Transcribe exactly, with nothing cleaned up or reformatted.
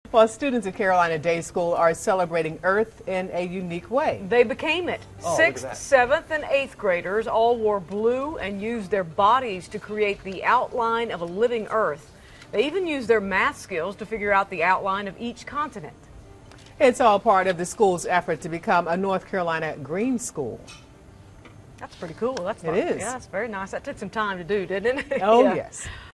Well, students at Carolina Day School are celebrating Earth in a unique way. They became it. Oh, Sixth, seventh, and eighth graders all wore blue and used their bodies to create the outline of a living Earth. They even used their math skills to figure out the outline of each continent. It's all part of the school's effort to become a North Carolina green school. That's pretty cool. That's it fun. is. Yeah, that's very nice. That took some time to do, didn't it? Oh, yeah. yes.